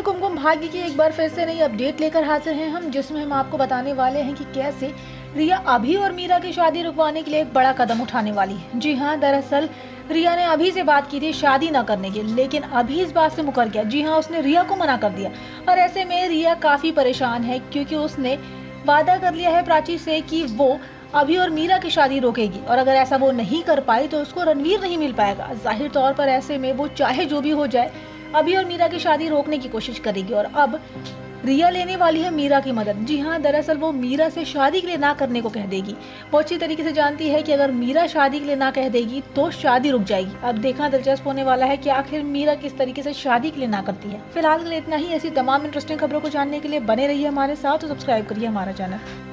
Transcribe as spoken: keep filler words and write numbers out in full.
कुमकुम भाग्य की एक बार फिर से नई अपडेट लेकर हाजिर हैं हम, जिसमें हम आपको बताने वाले हैं कि कैसे रिया अभी और मीरा की शादी रुकवाने के लिए एक बड़ा कदम उठाने वाली है। जी हाँ, दरअसल रिया ने अभी से बात की थी शादी न करने की, लेकिन अभी इस बात से मुकर गया। जी हाँ, उसने रिया को मना कर दिया और ऐसे में रिया काफी परेशान है, क्योंकि उसने वादा कर लिया है प्राची से कि वो अभी और मीरा की शादी रोकेगी, और अगर ऐसा वो नहीं कर पाई तो उसको रणवीर नहीं मिल पाएगा। जाहिर तौर पर ऐसे में वो चाहे जो भी हो जाए अभी और मीरा की शादी रोकने की कोशिश करेगी। और अब रिया लेने वाली है मीरा की मदद। जी हाँ, दरअसल वो मीरा से शादी के लिए ना करने को कह देगी। वो अच्छी तरीके से जानती है कि अगर मीरा शादी के लिए ना कह देगी तो शादी रुक जाएगी। अब देखना दिलचस्प होने वाला है कि आखिर मीरा किस तरीके से शादी के लिए ना करती है। फिलहाल के लिए इतना ही। ऐसी तमाम इंटरेस्टिंग खबरों को जानने के लिए बने रहिए हमारे साथ और सब्सक्राइब करिए हमारा चैनल।